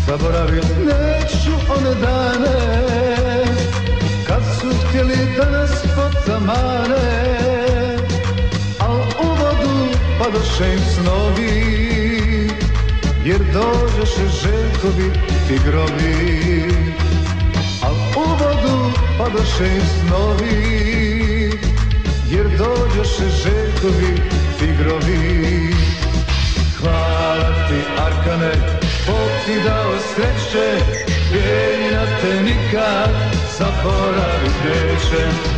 zaboravit neću one dane kad su htjeli da nas potamane, al u vodu padoše im snovi, jer dođeše Željkovi tigrovi. Al u vodu padoše im snovi, jer dođeše Željkovi tigrovi. Hvala ti Arkane, Bog ti dao sreće, Bijeljina te nikad zaboravit neće.